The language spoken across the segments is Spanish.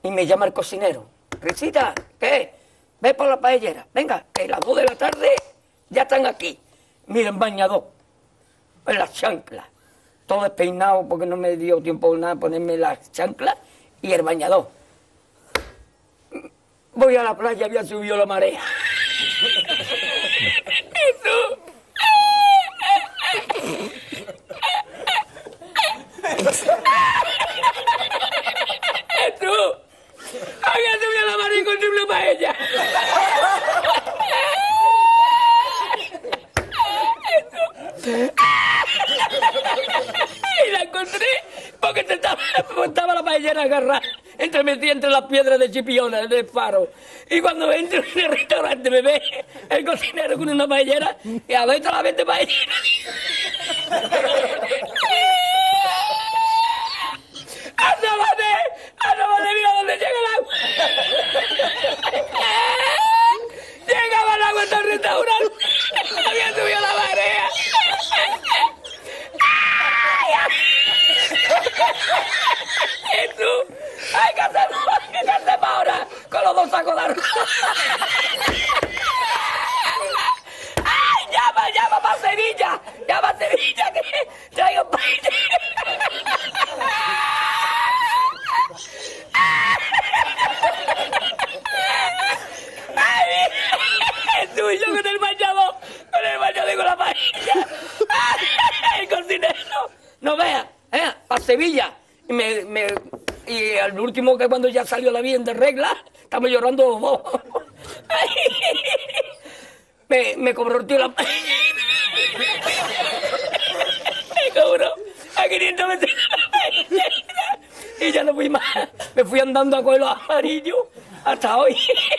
Y me llama el cocinero. Risita, ¿qué? Ve por la paellera. Venga, que las 2 de la tarde ya están aquí. Miren, bañador, en las chanclas. Todo despeinado porque no me dio tiempo nada ponerme las chanclas y el bañador. Voy a la playa, había subido la marea. Jesús. Jesús. Había subido la marea y encontré una paella. Y la encontré porque estaba la paellera agarrada metida entre las piedras de Chipiona, del faro. Y cuando entro en el restaurante me ve el cocinero con una paellera y adentro la 20 paellera. ¡Asómate! ¡Mira dónde llega el agua! Llegaba el agua hasta el restaurante. Había subido la marea. Jesús, ¿qué hacemos ahora con los 2 sacos de arroz? ¡Ay, llama para Sevilla! ¡Llama a Sevilla que traigo paella! ¡Ay, Jesús, yo con el bañador y con la paella! ¡El cocinero! No vea, para Sevilla. Y al último, que cuando ya salió la bien de regla, estamos llorando los 2. Me cobró el tío la paella. Me cobró a 500 metros la paella. Y ya no fui más. Me fui andando a coger los amarillos hasta hoy.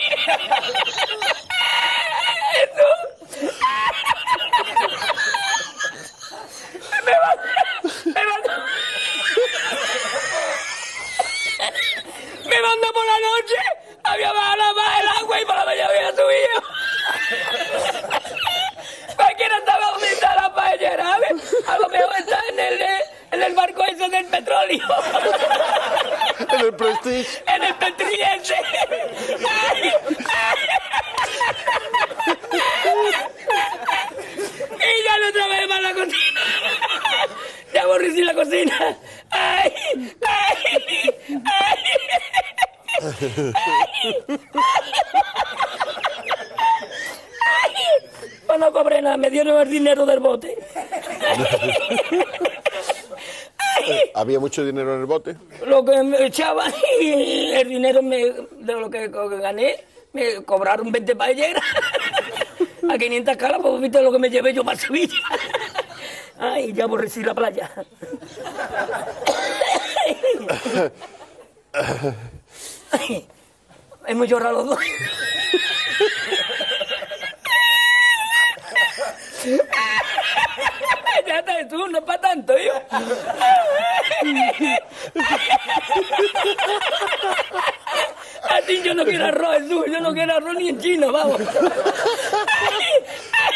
Me mandó por la noche, había bajado más el agua y por la mañana había subido. Cualquiera estaba donde está la paellera, ¿sabes? A lo mejor está en el barco ese del petróleo. En el Prestige. En el Petriense. Y ya no trabajé más la cocina. Ya aborrecí la cocina. ¡Ay! ¡Ay! ¡Ay! Pues no cobré nada, me dieron el dinero del bote. ¿Había mucho dinero en el bote? Lo que me echaban y el dinero de lo que gané, me cobraron 20 paelleras. A 500 calas, pues viste lo que me llevé yo para Sevilla. Ay, ya aborrecí la playa. Ay, hemos llorado los 2. Ya está, tú, no es para tanto, yo. A ti yo no quiero arroz, Jesús, yo no quiero arroz ni en chino, vamos.